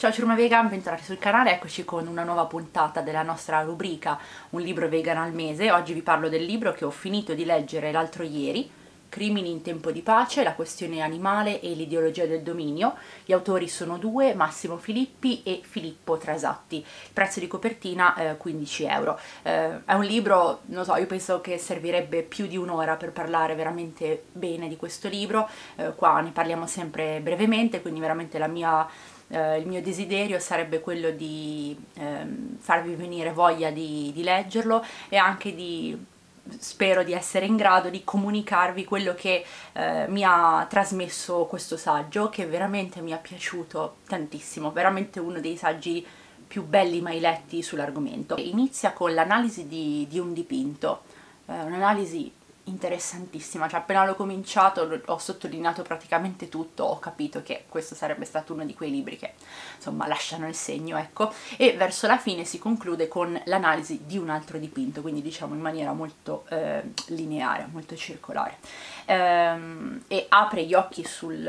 Ciao Ciurma Vegan, bentornati sul canale, eccoci con una nuova puntata della nostra rubrica Un libro vegan al mese. Oggi vi parlo del libro che ho finito di leggere l'altro ieri, Crimini in tempo di pace, la questione animale e l'ideologia del dominio. Gli autori sono due, Massimo Filippi e Filippo Trasatti. Il prezzo di copertina 15 euro. È un libro, non so, io penso che servirebbe più di un'ora per parlare veramente bene di questo libro. Qua ne parliamo sempre brevemente, quindi veramente il mio desiderio sarebbe quello di farvi venire voglia di leggerlo e anche spero di essere in grado di comunicarvi quello che mi ha trasmesso questo saggio, che veramente mi è piaciuto tantissimo, veramente uno dei saggi più belli mai letti sull'argomento. Inizia con l'analisi di un dipinto, un'analisi interessantissima, cioè appena l'ho cominciato ho sottolineato praticamente tutto, ho capito che questo sarebbe stato uno di quei libri che insomma lasciano il segno, ecco, e verso la fine si conclude con l'analisi di un altro dipinto, quindi diciamo in maniera molto lineare, molto circolare, e apre gli occhi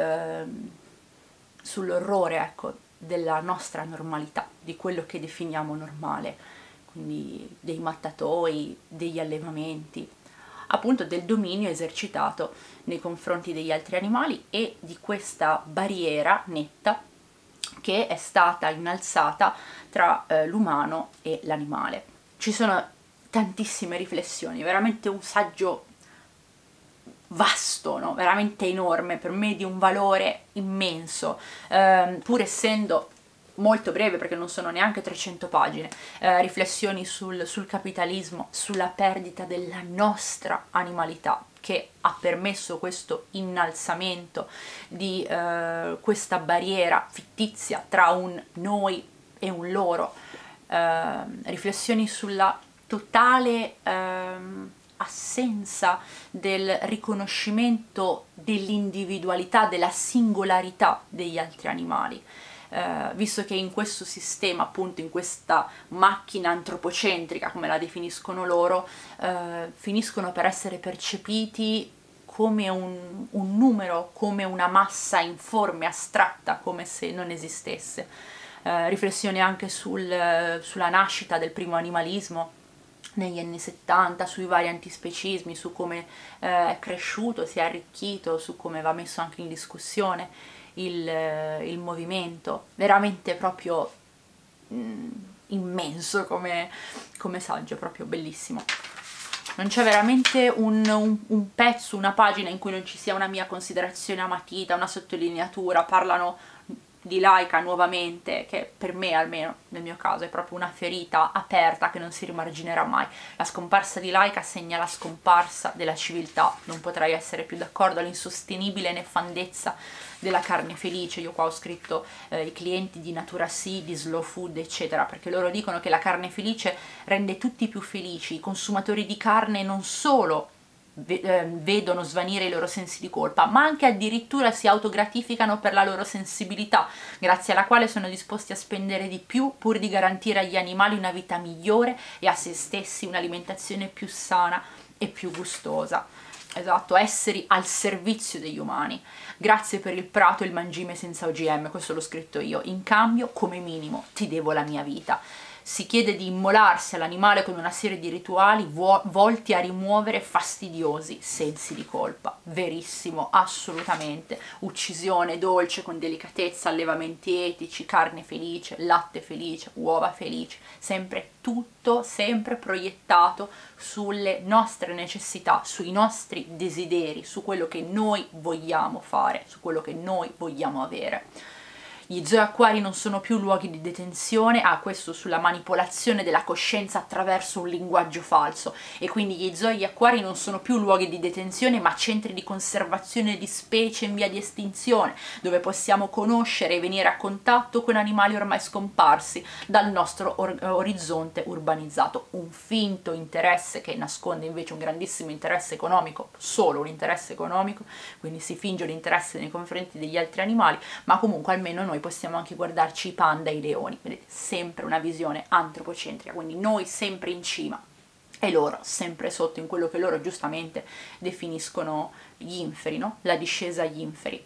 sull'orrore, ecco, della nostra normalità, di quello che definiamo normale, quindi dei mattatoi, degli allevamenti, appunto del dominio esercitato nei confronti degli altri animali e di questa barriera netta che è stata innalzata tra l'umano e l'animale. Ci sono tantissime riflessioni, veramente un saggio vasto, no? Veramente enorme, per me di un valore immenso, pur essendo molto breve perché non sono neanche 300 pagine, riflessioni sul capitalismo, sulla perdita della nostra animalità che ha permesso questo innalzamento di questa barriera fittizia tra un noi e un loro, riflessioni sulla totale assenza del riconoscimento dell'individualità, della singolarità degli altri animali. Visto che in questo sistema, appunto in questa macchina antropocentrica, come la definiscono loro, finiscono per essere percepiti come un numero, come una massa informe, astratta, come se non esistesse. Riflessioni anche sulla nascita del primo animalismo negli anni 70, sui vari antispecismi, su come è cresciuto, si è arricchito, su come va messo anche in discussione il movimento, veramente proprio immenso come saggio, proprio bellissimo. Non c'è veramente un pezzo, una pagina in cui non ci sia una mia considerazione a matita, una sottolineatura. Parlano di Laika nuovamente, che per me, almeno nel mio caso, è proprio una ferita aperta che non si rimarginerà mai. La scomparsa di Laika segna la scomparsa della civiltà, non potrei essere più d'accordo, l'insostenibile nefandezza della carne felice. Io qua ho scritto i clienti di Natura Sì, di Slow Food, eccetera, perché loro dicono che la carne felice rende tutti più felici. I consumatori di carne non solo vedono svanire i loro sensi di colpa, ma anche addirittura si autogratificano per la loro sensibilità, grazie alla quale sono disposti a spendere di più pur di garantire agli animali una vita migliore e a se stessi un'alimentazione più sana e più gustosa. Esatto, esseri al servizio degli umani. Grazie per il prato e il mangime senza OGM, questo l'ho scritto io. In cambio, come minimo, ti devo la mia vita. Si chiede di immolarsi all'animale con una serie di rituali volti a rimuovere fastidiosi sensi di colpa. Verissimo, assolutamente. Uccisione dolce con delicatezza, allevamenti etici, carne felice, latte felice, uova felici, sempre tutto, sempre proiettato sulle nostre necessità, sui nostri desideri, su quello che noi vogliamo fare, su quello che noi vogliamo avere. Gli zoo acquari non sono più luoghi di detenzione, questo sulla manipolazione della coscienza attraverso un linguaggio falso, e quindi gli zoo e gli acquari non sono più luoghi di detenzione ma centri di conservazione di specie in via di estinzione, dove possiamo conoscere e venire a contatto con animali ormai scomparsi dal nostro orizzonte urbanizzato. Un finto interesse che nasconde invece un grandissimo interesse economico, solo un interesse economico, quindi si finge un interesse nei confronti degli altri animali, ma comunque almeno noi possiamo anche guardarci i panda e i leoni. Vedete, sempre una visione antropocentrica, quindi noi sempre in cima e loro sempre sotto, in quello che loro giustamente definiscono gli inferi, no? La discesa agli inferi, che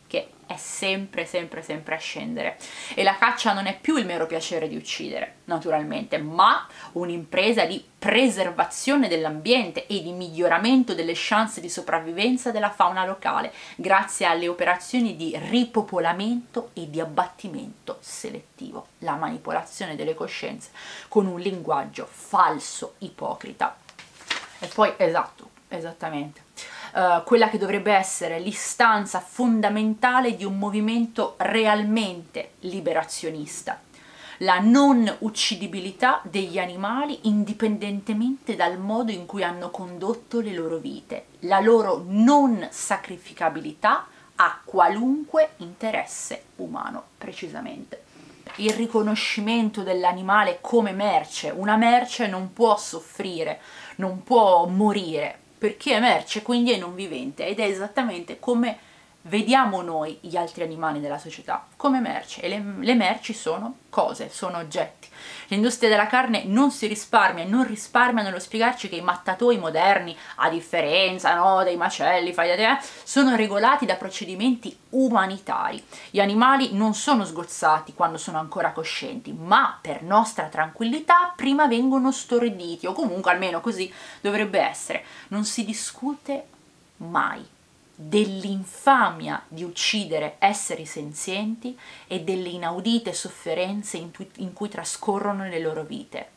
è sempre sempre sempre a scendere, e la caccia non è più il mero piacere di uccidere, naturalmente, ma un'impresa di preservazione dell'ambiente e di miglioramento delle chance di sopravvivenza della fauna locale, grazie alle operazioni di ripopolamento e di abbattimento selettivo, la manipolazione delle coscienze con un linguaggio falso, ipocrita. E poi, esatto, esattamente, quella che dovrebbe essere l'istanza fondamentale di un movimento realmente liberazionista: la non uccidibilità degli animali indipendentemente dal modo in cui hanno condotto le loro vite, la loro non sacrificabilità a qualunque interesse umano, precisamente. Il riconoscimento dell'animale come merce. Una merce non può soffrire, non può morire, perché è merce, quindi è non vivente, ed è esattamente come vediamo noi gli altri animali della società, come merce, e le merci sono cose, sono oggetti. L'industria della carne non si risparmia, non risparmia nello spiegarci che i mattatoi moderni, a differenza, no, dei macelli, sono regolati da procedimenti umanitari. Gli animali non sono sgozzati quando sono ancora coscienti, ma per nostra tranquillità prima vengono storditi, o comunque almeno così dovrebbe essere. Non si discute mai dell'infamia di uccidere esseri senzienti e delle inaudite sofferenze in cui trascorrono le loro vite,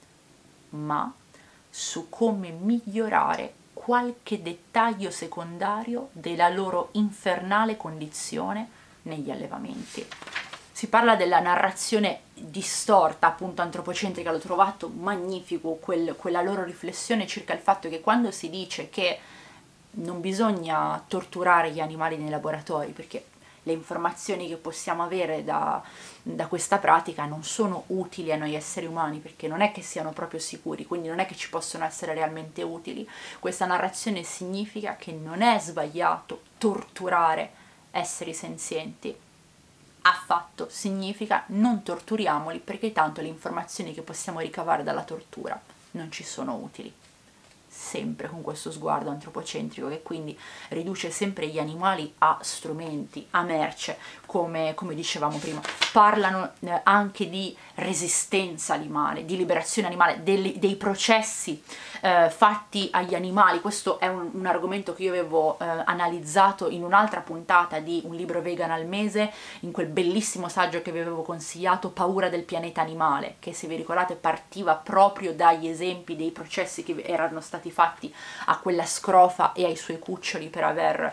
ma su come migliorare qualche dettaglio secondario della loro infernale condizione negli allevamenti. Si parla della narrazione distorta, appunto antropocentrica, l'ho trovato magnifico quella loro riflessione circa il fatto che quando si dice che non bisogna torturare gli animali nei laboratori, perché le informazioni che possiamo avere da questa pratica non sono utili a noi esseri umani, perché non è che siano proprio sicuri, quindi non è che ci possono essere realmente utili. Questa narrazione significa che non è sbagliato torturare esseri senzienti, affatto, significa non torturiamoli, perché tanto le informazioni che possiamo ricavare dalla tortura non ci sono utili. Sempre con questo sguardo antropocentrico che quindi riduce sempre gli animali a strumenti, a merce, come dicevamo prima. Parlano anche di resistenza animale, di liberazione animale, dei processi fatti agli animali. Questo è un argomento che io avevo analizzato in un'altra puntata di Un libro vegan al mese, in quel bellissimo saggio che vi avevo consigliato, Paura del pianeta animale, che, se vi ricordate, partiva proprio dagli esempi dei processi che erano stati fatti a quella scrofa e ai suoi cuccioli per aver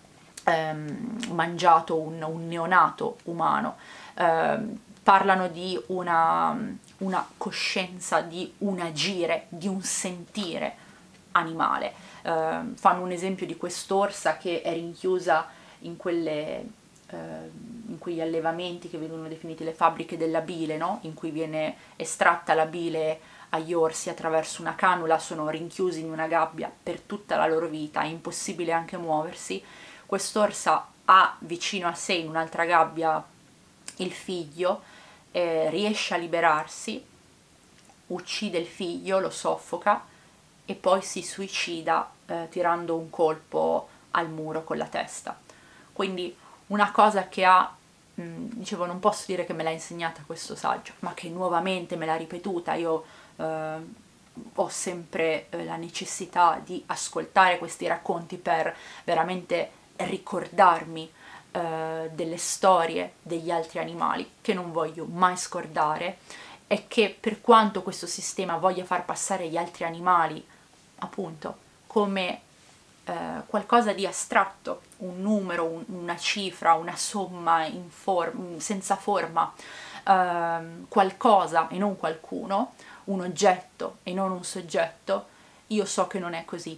mangiato un neonato umano. Parlano di una coscienza, di un agire, di un sentire animale. Fanno un esempio di quest'orsa che è rinchiusa in quegli allevamenti che vengono definiti le fabbriche della bile, no? In cui viene estratta la bile agli orsi attraverso una canula, sono rinchiusi in una gabbia per tutta la loro vita, è impossibile anche muoversi. Quest'orsa ha vicino a sé, in un'altra gabbia, il figlio, riesce a liberarsi, uccide il figlio, lo soffoca e poi si suicida tirando un colpo al muro con la testa. Quindi una cosa che dicevo, non posso dire che me l'ha insegnata questo saggio, ma che nuovamente me l'ha ripetuta. Io ho sempre la necessità di ascoltare questi racconti per veramente ricordarmi delle storie degli altri animali, che non voglio mai scordare, e che per quanto questo sistema voglia far passare gli altri animali appunto come qualcosa di astratto, un numero, una cifra, una somma senza forma, qualcosa e non qualcuno, un oggetto e non un soggetto, io so che non è così.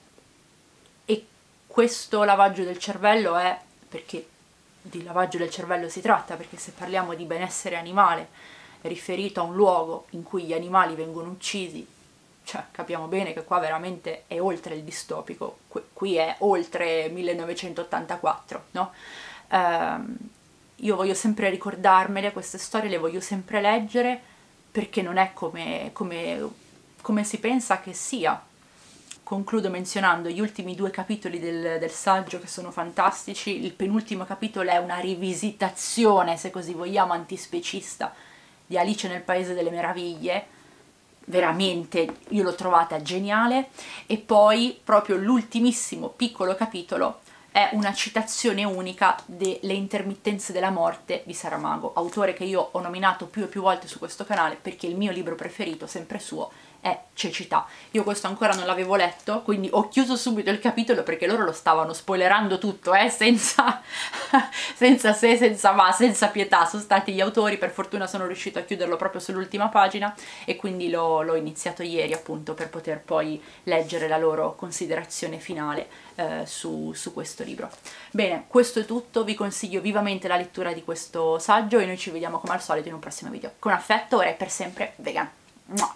E questo lavaggio del cervello è perché di lavaggio del cervello si tratta, perché se parliamo di benessere animale riferito a un luogo in cui gli animali vengono uccisi, cioè capiamo bene che qua veramente è oltre il distopico, qui è oltre 1984, no? Io voglio sempre ricordarmele queste storie, le voglio sempre leggere, perché non è come si pensa che sia. concludo menzionando gli ultimi 2 capitoli del saggio, che sono fantastici. Il penultimo capitolo è una rivisitazione, se così vogliamo, antispecista di Alice nel Paese delle Meraviglie, veramente io l'ho trovata geniale. E poi proprio l'ultimissimo piccolo capitolo è una citazione unica delle intermittenze della morte di Saramago, autore che io ho nominato più e più volte su questo canale perché il mio libro preferito, sempre suo, è Cecità. Io questo ancora non l'avevo letto, quindi ho chiuso subito il capitolo perché loro lo stavano spoilerando tutto, senza se, senza ma, senza pietà. Sono stati gli autori, per fortuna sono riuscito a chiuderlo proprio sull'ultima pagina e quindi l'ho iniziato ieri, appunto, per poter poi leggere la loro considerazione finale su questo libro. Bene, questo è tutto, vi consiglio vivamente la lettura di questo saggio e noi ci vediamo come al solito in un prossimo video. Con affetto, ora e per sempre, Vegan. Mua.